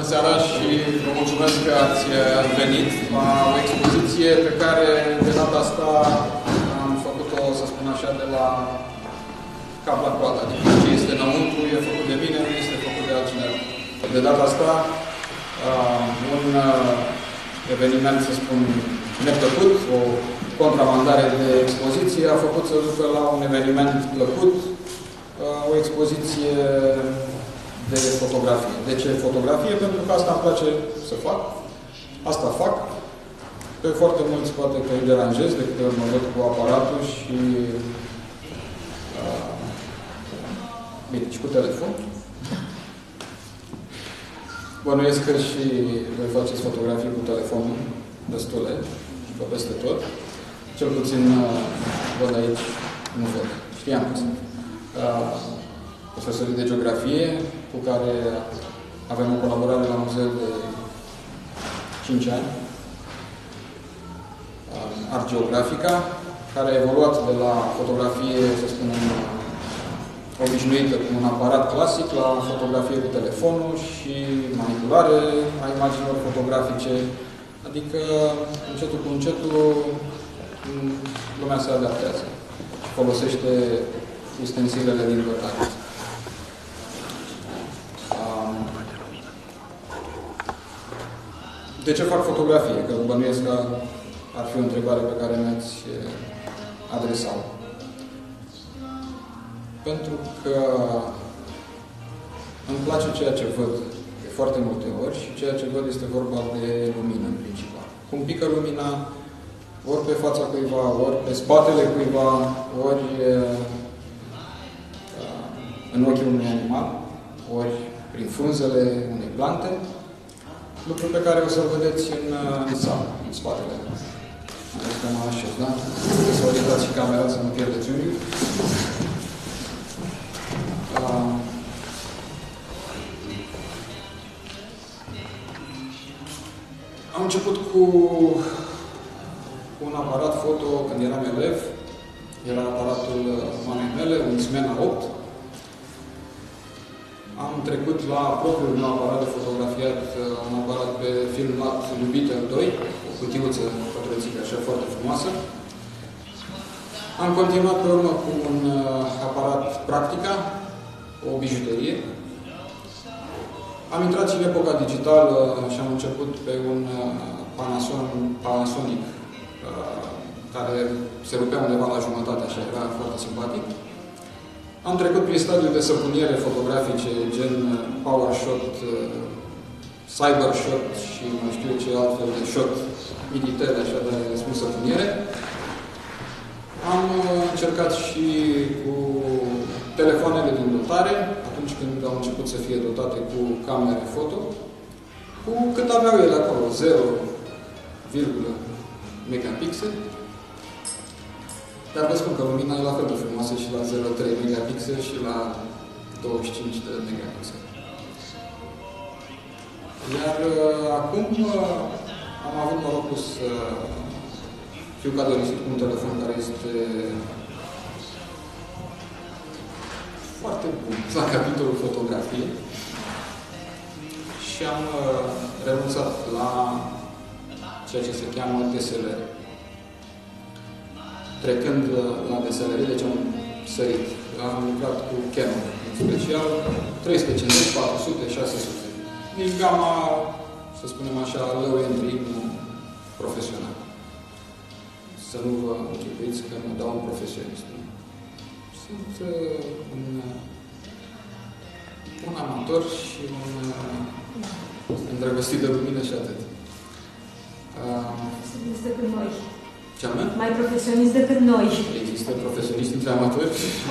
seara și vă mulțumesc că ați venit la o expoziție pe care de data asta am făcut-o, să spun așa, de la cap la coadă. Adică ce este înăuntru e făcut de mine, nu este făcut de altcineva. De data asta, un eveniment, să spun, neplăcut, o contramandare de expoziție a făcut să ducă la un eveniment plăcut, o expoziție de fotografie. De ce fotografie? Pentru că asta îmi place să fac. Asta fac. Pe foarte mulți poate că îi deranjez de câte ori mă văd cu aparatul și bine, și cu telefon. Bănuiesc că și voi faceți fotografii cu telefonul destule și pe peste tot. Cel puțin văd aici, nu văd. Știam că sunt. Profesorii de geografie, cu care avem o colaborare la muzeu de 5 ani. Art Geografica, care a evoluat de la fotografie, să spunem, obișnuită cu un aparat clasic, la fotografie cu telefonul și manipulare a imaginilor fotografice. Adică, încetul cu încetul, lumea se adaptează și folosește ustensilele din dotare. De ce fac fotografie? Că bănuiesc că ar fi o întrebare pe care mi-ați adresat. Pentru că îmi place ceea ce văd de foarte multe ori și ceea ce văd este vorba de lumină în principal. Cum pică lumina ori pe fața cuiva, ori pe spatele cuiva, ori în ochii unui animal, ori prin frunzele unei plante, lucru pe care o să-l vedeți în sală, în spatele. Asta mă așez, da? Să orientați și camera să nu pierdeți unii. Am început cu un aparat foto când eram elev. Era aparatul mamei mele, un Xmena 8. Am trecut la propriul meu aparat de fotografiat, un aparat pe film lat Lubiter 2, o cutiuță pătrățică așa foarte frumoasă. Am continuat pe urmă cu un aparat Practica, o bijuterie. Am intrat și în epoca digitală și am început pe un Panasonic care se rupea undeva la jumătate, așa, era foarte simpatic. Am trecut prin stadiul de săpuniere fotografice, gen PowerShot, CyberShot și nu știu ce altfel de shot militar, așa de spus săpuniere. Am încercat și cu telefoanele din dotare, atunci când au început să fie dotate cu camere foto, cu cât aveau ele acolo, 0,1 megapixel. Dar vă spun că lumina e la fel de frumoasă și la 0,3 megapixel și la 25 de megapixel. Iar acum am avut norocul să fiu cadolisit cu un telefon care este foarte bun la capitolul fotografie și am renunțat la ceea ce se cheamă DSLR. Trecând la DSLR, deci am sărit. Am lucrat cu Canon, în special 350, 400, 600. Din gama, să spunem așa, low entry, profesional. Să nu vă închipuiți că mă dau un profesionist. Sunt un amator și un îndrăgostit de lumină și atât. Ce anume? Mai profesionist decât noi. Există profesioniști între amatori?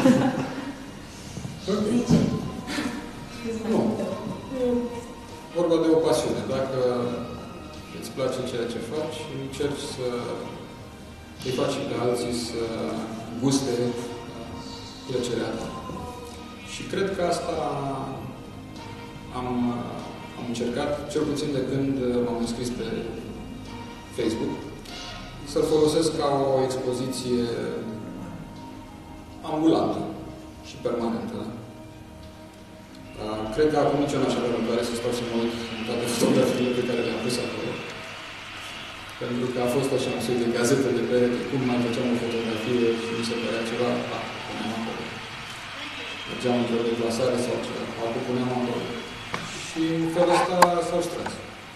Zice. Nu. Vorba de o pasiune. Dacă îți place ceea ce faci, încerci să îi faci pe alții să guste plăcerea ta. Și cred că asta am încercat, cel puțin de când m-am înscris pe Facebook, să-l folosesc ca o expoziție ambulantă și permanentă. Cred că acum nici eu n-aș avea răbdare să stau să mă uit în toate fotografiile pe care le-am pus acolo. Pentru că a fost așa un soi de gazetă de perete, cum mai făceam o fotografie și mi se părea ceva, puneam acolo. Mergeam într-o deplasare sau ceva, acum puneam acolo. Și în felul ăsta s-au strâns.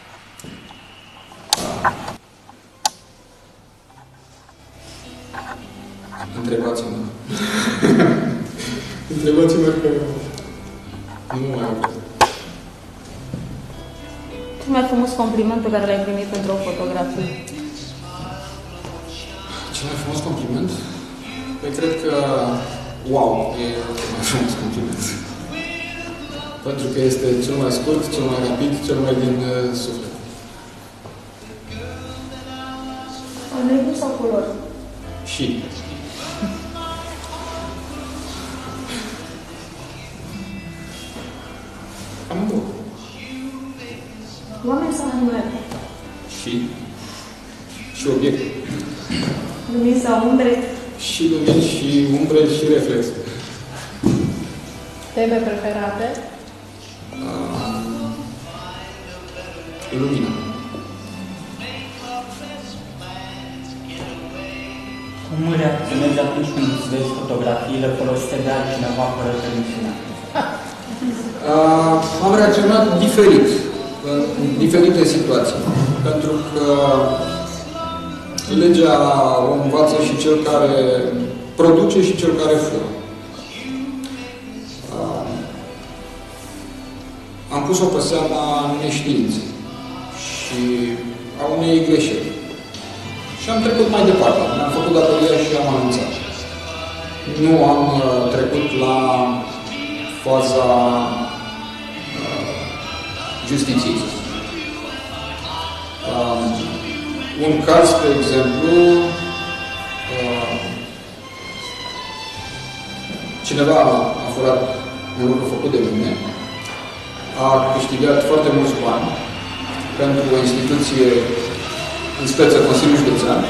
Întrebați-mă. Întrebați-mă că nu mai am. Cel mai frumos compliment pe care l-ai primit pentru o fotografie? Cel mai frumos compliment? Păi cred că wow, e cel mai frumos compliment. Pentru că este cel mai scurt, cel mai rapid, cel mai din suflet. Negru sau culor? Și. Amândouă. Oameni sau animale? Și obiecte. Lumini sau umbre? Și lumini, și umbre, și reflexe. Teme preferate? Lumina. Cum reacționezi atunci când îți vezi fotografiile folosite de altcineva fără permisiunea? Am reacționat diferit, în diferite situații. Pentru că legea o învață și cel care produce și cel care fură. Am pus-o pe seama neștiinței și a unei greșeli. Și am trecut mai departe. Mi-am făcut datoria și am anunțat. Nu am trecut la faza justiției. Un caz, de exemplu, cineva a furat un lucru făcut de mine, a câștigat foarte mulți bani pentru o instituție, în speță Consiliul Județean,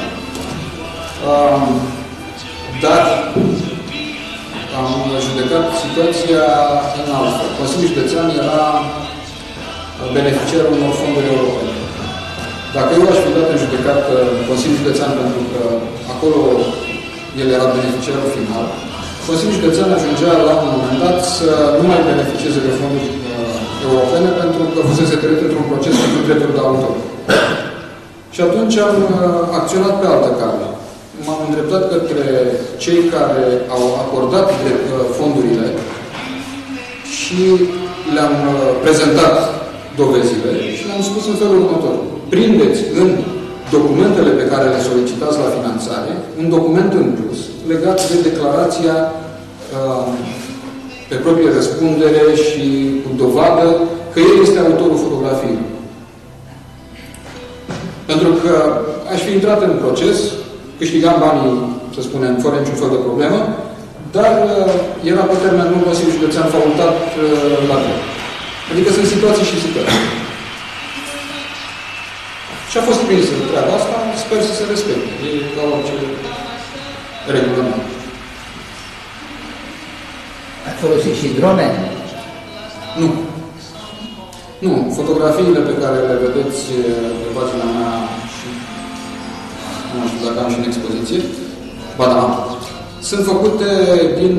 dar am judecat situația în altfel. Consiliul Județean era beneficiarul unor fonduri europene. Dacă eu aș fi dat în judecat Consiliul Județean pentru că acolo el era beneficiarul final, Consiliul Județean ajungea la un moment dat să nu mai beneficieze de fonduri europene pentru că fusese trecut într-un proces pentru drepturi de autor. Și atunci am acționat pe altă cale. M-am îndreptat către cei care au acordat fondurile și le-am prezentat dovezile și le-am spus în felul următor. Prindeți în documentele pe care le solicitați la finanțare un document în plus legat de declarația pe proprie răspundere și cu dovadă că el este autorul fotografiei. Pentru că aș fi intrat în proces, câștigam banii, să spunem, fără niciun fel de problemă, dar era pe termen lung Consiliul Județean facultat la drept. Adică sunt situații și situații. Și a fost prinsă treaba asta, sper să se respecte. E ca orice regulament. Ați folosit și drone? Nu. Nu. Fotografiile pe care le vedeți pe pagina mea și nu știu dacă am și în expoziție, ba da, sunt făcute din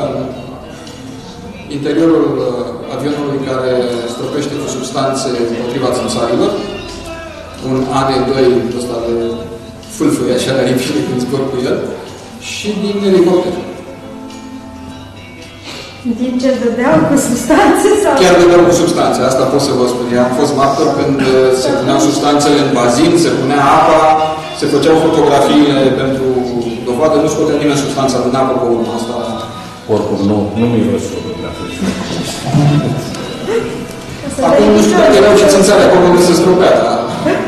interiorul avionului care stropește cu substanțe împotriva țânțarilor, un AD2 ăsta de fâlfâie așa la ripile când zbor cu el, și din elicopter. Din ce dădeau cu substanțe? Sau? Chiar dădeau cu substanțe, asta pot să vă spun. Eu am fost martor când se puneau substanțele în bazin, se punea apa, se făceau fotografiile pentru dovadă, nu scotea nimeni substanța din apă pe urmă. Asta... Oricum, nu miros fotografii. Acum nu știu dacă erau și țânțare acolo unde se stropea, dar...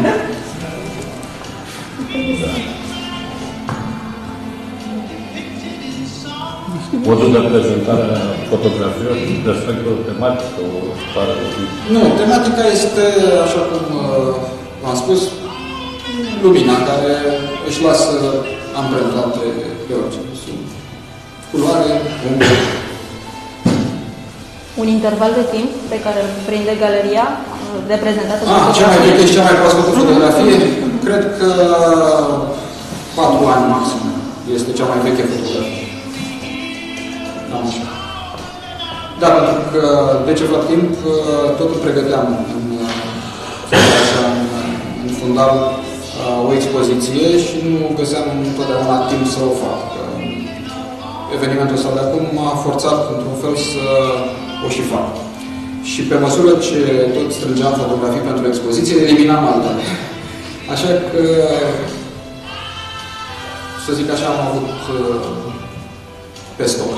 Modul de prezentare a fotografiilor respectă o tematică, o stare de zi? Nu, tematica este, așa cum v-am spus, lumina care își lasă amprentate pe orice. Culoare, umbră. Un interval de timp pe care îl prinde galeria reprezentată de Cea mai veche și cea mai proaspătă fotografie, cred că 4 ani maxim este cea mai veche fotografie. Da, pentru că de ceva timp tot pregăteam în fundal o expoziție și nu găseam întotdeauna timp să o fac. Evenimentul ăsta de acum m-a forțat într-un fel să o și fac. Și pe măsură ce tot strângeam fotografii pentru expoziție, eliminam altele. Așa că, să zic așa, am avut pe stoc.